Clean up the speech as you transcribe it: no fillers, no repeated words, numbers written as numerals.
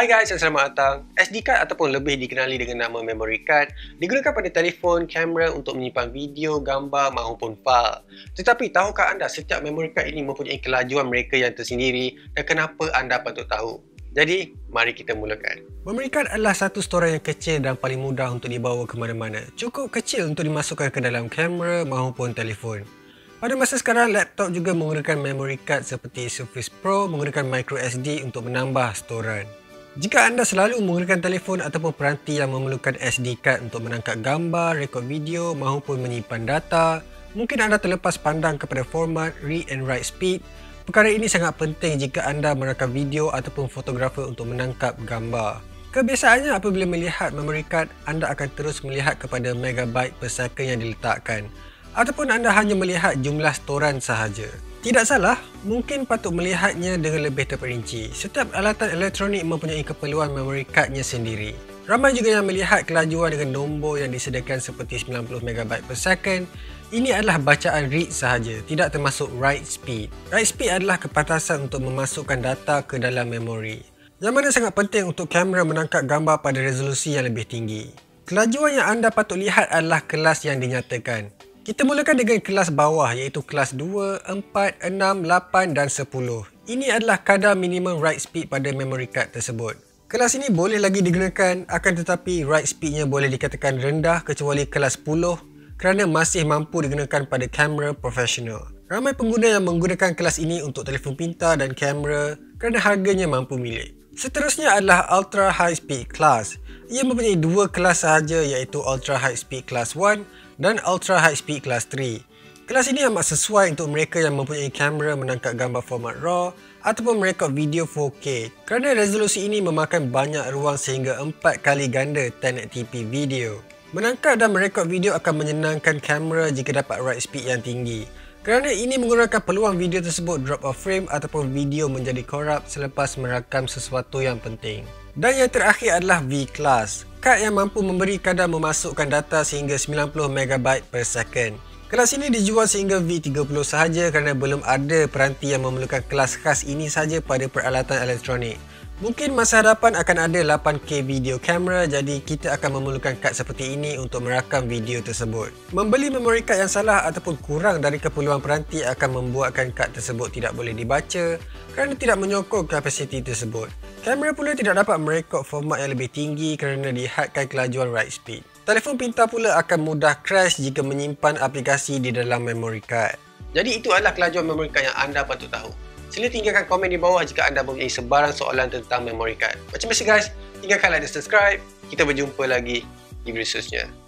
Hai guys, selamat datang. SD card ataupun lebih dikenali dengan nama memory card digunakan pada telefon, kamera untuk menyimpan video, gambar maupun file. Tetapi tahukah anda setiap memory card ini mempunyai kelajuan mereka yang tersendiri dan kenapa anda patut tahu? Jadi, mari kita mulakan. Memory card adalah satu storan yang kecil dan paling mudah untuk dibawa ke mana-mana. Cukup kecil untuk dimasukkan ke dalam kamera maupun telefon. Pada masa sekarang, laptop juga menggunakan memory card seperti Surface Pro menggunakan microSD untuk menambah storan. Jika anda selalu menggunakan telefon ataupun peranti yang memerlukan SD card untuk menangkap gambar, rekod video maupun menyimpan data, mungkin anda terlepas pandang kepada format, read and write speed. Perkara ini sangat penting jika anda merakam video ataupun fotografer untuk menangkap gambar. Kebiasaannya apabila melihat memory card, anda akan terus melihat kepada megabyte per second yang diletakkan ataupun anda hanya melihat jumlah storan sahaja. Tidak salah, mungkin patut melihatnya dengan lebih terperinci. Setiap alatan elektronik mempunyai keperluan memory cardnya sendiri. Ramai juga yang melihat kelajuan dengan nombor yang disediakan seperti 90 MB per second. Ini adalah bacaan read sahaja, tidak termasuk write speed. Write speed adalah kepantasan untuk memasukkan data ke dalam memori, yang mana sangat penting untuk kamera menangkap gambar pada resolusi yang lebih tinggi. Kelajuan yang anda patut lihat adalah kelas yang dinyatakan. Kita mulakan dengan kelas bawah iaitu kelas 2, 4, 6, 8 dan 10. Ini adalah kadar minimum write speed pada memory card tersebut. Kelas ini boleh lagi digunakan, akan tetapi write speednya boleh dikatakan rendah kecuali kelas 10 kerana masih mampu digunakan pada kamera profesional. Ramai pengguna yang menggunakan kelas ini untuk telefon pintar dan kamera kerana harganya mampu milik. Seterusnya adalah Ultra High Speed Class. Ia mempunyai dua kelas sahaja iaitu Ultra High Speed Class 1 dan Ultra High Speed Class 3. Kelas ini amat sesuai untuk mereka yang mempunyai kamera menangkap gambar format RAW ataupun merekod video 4K kerana resolusi ini memakan banyak ruang sehingga 4 kali ganda 1080p video. Menangkap dan merekod video akan menyenangkan kamera jika dapat write speed yang tinggi kerana ini mengurangkan peluang video tersebut drop off frame ataupun video menjadi korup selepas merakam sesuatu yang penting. Dan yang terakhir adalah V-Class, kad yang mampu memberi kadar memasukkan data sehingga 90 MB per second. Kelas ini dijual sehingga V30 sahaja kerana belum ada peranti yang memerlukan kelas khas ini sahaja pada peralatan elektronik. Mungkin masa hadapan akan ada 8K video kamera, jadi kita akan memerlukan kad seperti ini untuk merakam video tersebut. Membeli memory card yang salah ataupun kurang dari keperluan peranti akan membuatkan kad tersebut tidak boleh dibaca kerana tidak menyokong kapasiti tersebut. Kamera pula tidak dapat merekod format yang lebih tinggi kerana dihadkan kelajuan write speed. Telefon pintar pula akan mudah crash jika menyimpan aplikasi di dalam memory card. Jadi itu adalah kelajuan memory card yang anda patut tahu. Sila tinggalkan komen di bawah jika anda mempunyai sebarang soalan tentang memory card. Macam biasa guys, tinggalkan like dan subscribe. Kita berjumpa lagi di video seterusnya.